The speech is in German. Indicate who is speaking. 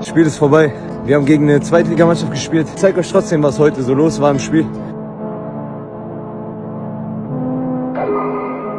Speaker 1: Das Spiel ist vorbei. Wir haben gegen eine Zweitligamannschaft gespielt. Ich zeige euch trotzdem, was heute so los war im Spiel.